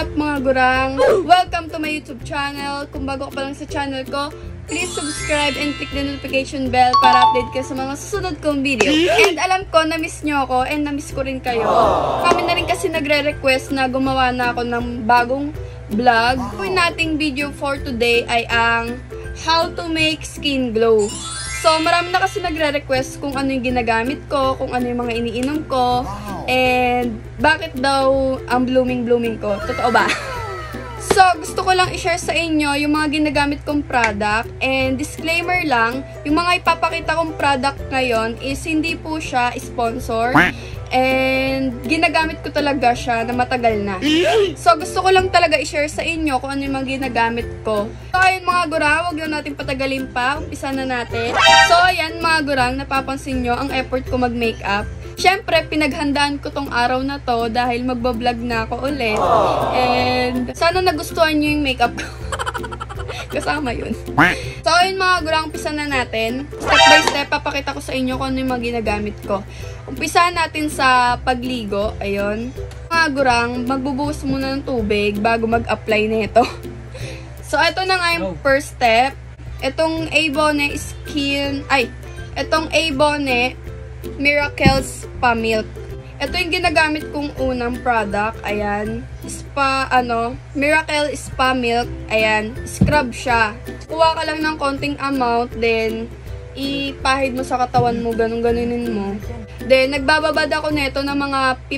up mga gurang? Welcome to my YouTube channel. Kung bago ka pa lang sa channel ko, please subscribe and click the notification bell para update ka sa mga susunod kong video. And alam ko, na-miss nyo ako and na-miss ko rin kayo. Kami na rin kasi nagre-request na gumawa na ako ng bagong vlog. Yung nating video for today ay ang how to make skin glow. So, marami na kasi nagre-request kung ano yung ginagamit ko, kung ano yung mga iniinom ko, and bakit daw ang blooming ko. Totoo ba? So, gusto ko lang i-share sa inyo yung mga ginagamit kong product. And disclaimer lang, yung mga ipapakita kong product ngayon is hindi po siya sponsored. And ginagamit ko talaga siya na matagal na. So, gusto ko lang talaga i-share sa inyo kung ano yung mga ginagamit ko. So, ayun mga gurang, huwag lang natin patagalin pa. Umpisa na natin. So, ayan mga gurang, napapansin nyo ang effort ko mag-makeup. Siyempre, pinaghandaan ko tong araw na to dahil magbablog na ako ulit. And sana nagustuhan nyo yung makeup ko. Kasama yun. So, ayun mga gurang, umpisa na natin. Step by step, papakita ko sa inyo kung ano yung mga ginagamit ko. Umpisa natin sa pagligo. Ayun. Mga gurang, magbubuhos muna ng tubig bago mag-apply nito. So, ito na nga yung first step. Itong Avonne itong Avonne Miracle Spa Milk. Ito yung ginagamit kong unang product. Ayan. Miracle Spa Milk. Ayan. Scrub siya. Kuha ka lang ng konting amount. Then, ipahid mo sa katawan mo. Ganun-ganunin mo. Then, nagbababad ako nito ng mga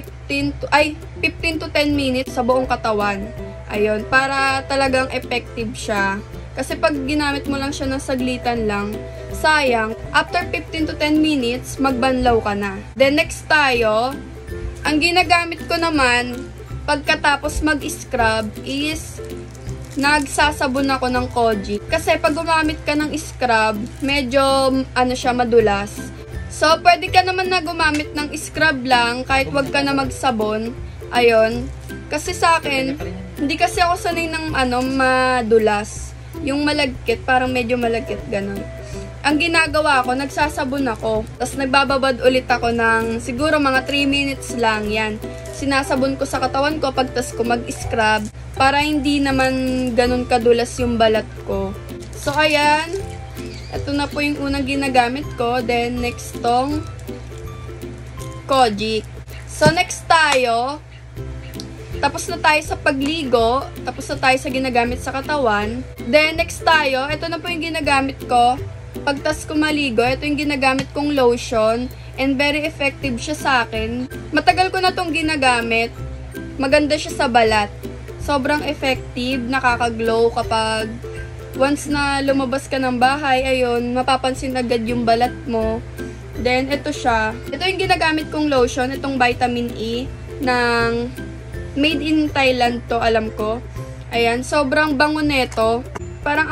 15 to 10 minutes sa buong katawan. Ayun. Para talagang effective siya. Kasi pag ginamit mo lang siya ng saglitan lang, sayang. After 15 to 10 minutes, magbanlaw ka na. Then, next tayo, ang ginagamit ko naman, pagkatapos mag-scrub is, nagsasabon ako ng Kojic. Kasi pag gumamit ka ng scrub, medyo, madulas. So, pwede ka naman na gumamit ng scrub lang, kahit wag ka na magsabon. Ayun. Kasi sa akin, hindi kasi ako sanay ng, madulas. Yung malagkit, parang medyo malagkit, ganun. Ang ginagawa ko, nagsasabon ako. Tapos nagbababad ulit ako ng siguro mga 3 minutes lang. Yan. Sinasabon ko sa katawan ko pagtas ko mag-scrub para hindi naman ganun kadulas yung balat ko. So, ayan. Ito na po yung unang ginagamit ko. Then, next tong Kojic. So, next tayo. Tapos na tayo sa pagligo. Tapos na tayo sa ginagamit sa katawan. Then, next tayo. Ito na po yung ginagamit ko. Pagtas ko maligo, ito yung ginagamit kong lotion. And very effective siya sa akin. Matagal ko na itong ginagamit. Maganda siya sa balat. Sobrang effective. Nakaka-glow kapag once na lumabas ka ng bahay, ayun, mapapansin agad yung balat mo. Then, ito siya. Ito yung ginagamit kong lotion. Itong vitamin E ng made in Thailand to, alam ko. Ayan, sobrang bango nito. Parang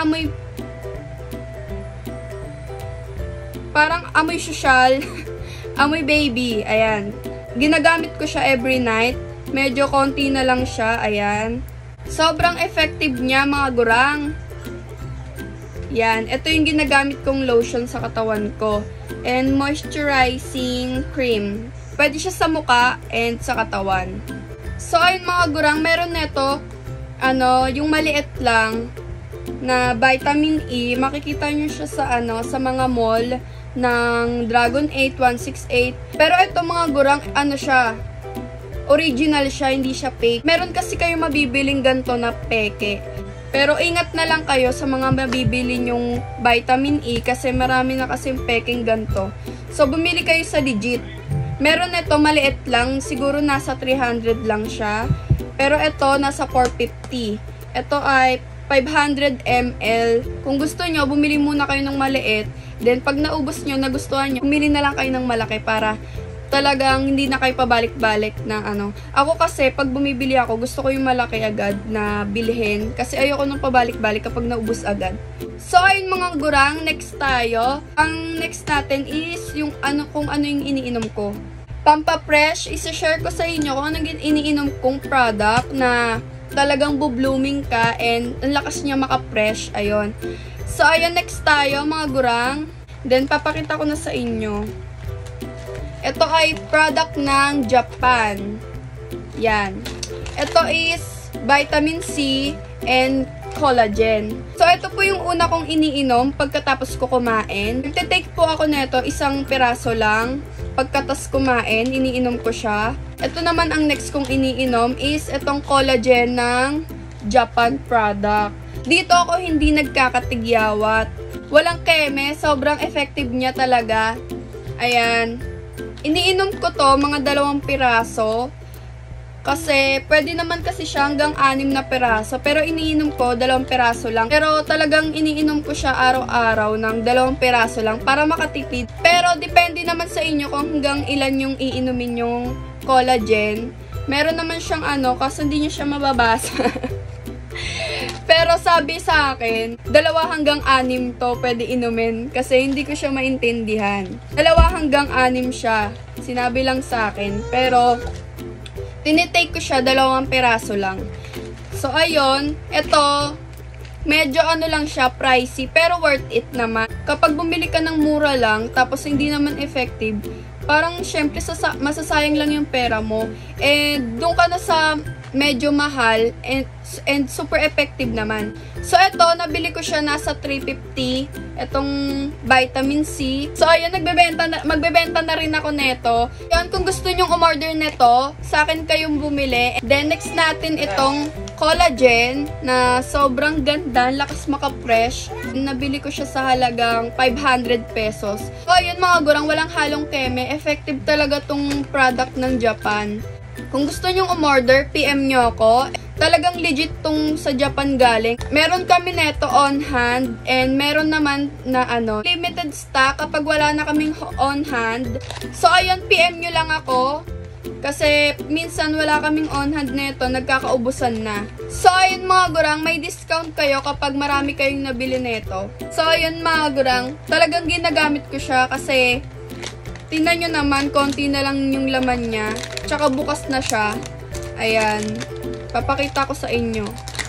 amoy social. Amoy baby. Ayan. Ginagamit ko siya every night. Medyo konti na lang siya. Ayan. Sobrang effective niya, mga gurang. Yan. Ito yung ginagamit kong lotion sa katawan ko. And moisturizing cream. Pwede siya sa mukha and sa katawan. So, ayun mga gurang, meron neto, yung maliit lang na vitamin E. Makikita nyo siya sa mga mall ng Dragon 8, 168. Pero ito mga gurang, siya, original siya, hindi siya fake. Meron kasi kayo mabibiling ganito na peke. Pero ingat na lang kayo sa mga mabibili nyong vitamin E kasi marami na kasing peking ganito. So, bumili kayo sa legit. Meron ito, maliit lang. Siguro nasa 300 lang siya. Pero ito, nasa 450. Ito ay 500 ml. Kung gusto nyo, bumili muna kayo ng maliit. Then, pag naubos nyo, nagustuhan nyo, bumili na lang kayo ng malaki para talagang hindi na kayo pabalik-balik na Ako kasi, pag bumibili ako, gusto ko yung malaki agad na bilhin. Kasi ayoko nung pabalik-balik kapag naubos agad. So, ayun mga gurang, next tayo. Ang next natin is yung kung ano yung iniinom ko. Pampapresh, isa-share ko sa inyo kung anong iniinom kong product na talagang bu-blooming ka and ang lakas niya maka-fresh. Ayun. So, ayun, next tayo mga gurang. Then, papakita ko na sa inyo. Ito ay product ng Japan. Yan. Ito is vitamin C and collagen. So, ito po yung una kong iniinom pagkatapos ko kumain. Nagtitake po ako nito, isang piraso lang. Pagkatapos kumain, iniinom ko siya. Ito naman ang next kong iniinom is itong collagen ng Japan product. Dito ako hindi nagkakatigyawat. Walang keme, sobrang effective niya talaga. Ayan. Iniinom ko to, mga 2 piraso. Kasi, pwede naman kasi siya hanggang 6 na piraso. Pero iniinom ko, 2 piraso lang. Pero talagang iniinom ko siya araw-araw ng 2 piraso lang para makatipid. Pero, depende naman sa inyo kung hanggang ilan yung iinumin yung collagen. Meron naman siyang kasi hindi nyo siya mababasa. Pero sabi sa akin, 2 hanggang 6 to pwede inumin kasi hindi ko siya maintindihan. 2 hanggang 6 siya. Sinabi lang sa akin. Pero, tinitake ko siya, 2 piraso lang. So, ayun. Ito, medyo lang siya, pricey, pero worth it naman. Kapag bumili ka ng mura lang, tapos hindi naman effective, parang syempre masasayang lang yung pera mo. And doon ka na sa medyo mahal and super effective naman. So, ito, nabili ko siya nasa 350. Itong vitamin C. So, ayun, magbebenta na rin ako neto. Yun, kung gusto nyong umorder neto, sa akin kayong bumili. Then, next natin itong collagen na sobrang ganda, lakas maka-fresh. Nabili ko siya sa halagang 500 pesos. So, ayun mga gurang, walang halong keme. Effective talaga tong product ng Japan. Kung gusto nyong umorder, PM nyo ako. Talagang legit tong sa Japan galing. Meron kami neto on hand and meron naman na limited stock kapag wala na kaming on hand. So, ayun, PM nyo lang ako. Kasi minsan wala kaming on hand neto, nagkakaubusan na. So, ayun mga gurang, may discount kayo kapag marami kayong nabili neto. So, ayun mga gurang, talagang ginagamit ko siya kasi tingnan nyo naman, konti na lang yung laman niya. Tsaka bukas na siya. Ayan. Papakita ko sa inyo.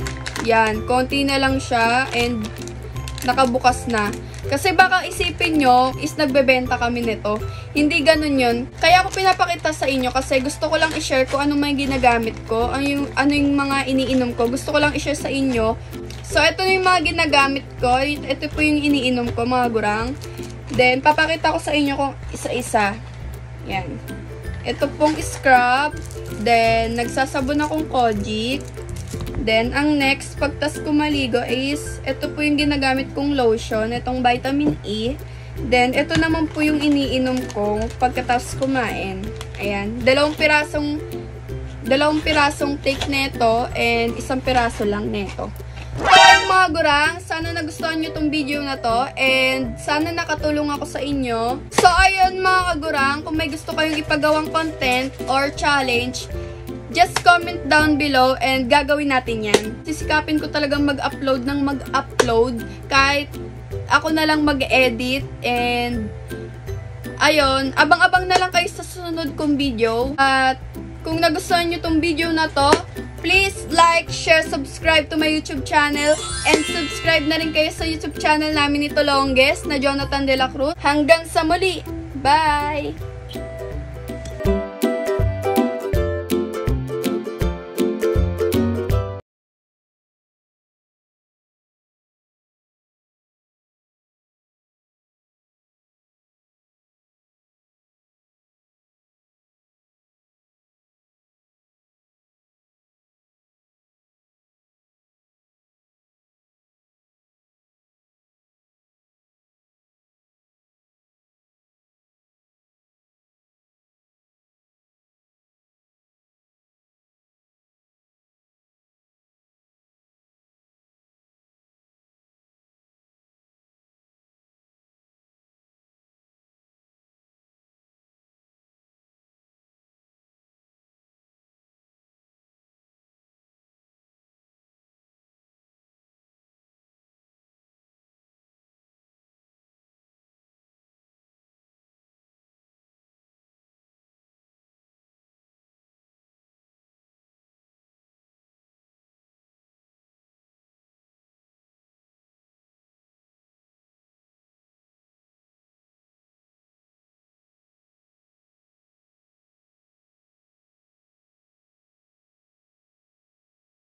Yan. Konti na lang siya and nakabukas na. Kasi baka isipin nyo is nagbebenta kami nito. Hindi ganun yun. Kaya ako pinapakita sa inyo kasi gusto ko lang i-share ko ano may ginagamit ko. Ano yung mga iniinom ko. Gusto ko lang i-share sa inyo. So, ito yung mga ginagamit ko. Ito po yung iniinom ko, mga gurang. Then, papakita ko sa inyo kung isa-isa. Yan. Ito pong scrub. Then, nagsasabon akong Kojic. Then, ang next, pagtas ko maligo is, ito po yung ginagamit kong lotion. Itong vitamin E. Then, ito naman po yung iniinom ko pagkatapos kumain. Ayan. 2 pirasong take neto and 1 piraso lang neto. So, mga gurang, sana nagustuhan nyo tong video na to and sana nakatulong ako sa inyo. So, ayun mga gurang, kung may gusto kayong ipagawang content or challenge, just comment down below and gagawin natin yan. Sisikapin ko talagang mag-upload ng mag-upload kahit ako na lang mag-edit and ayun, abang-abang na lang kayo sa susunod kong video. At kung nagustuhan nyo tong video na to, please like, share, subscribe to my YouTube channel and subscribe na rin kayo sa YouTube channel namin ni Tolongges na Jonathan De La Cruz. Hanggang sa muli! Bye!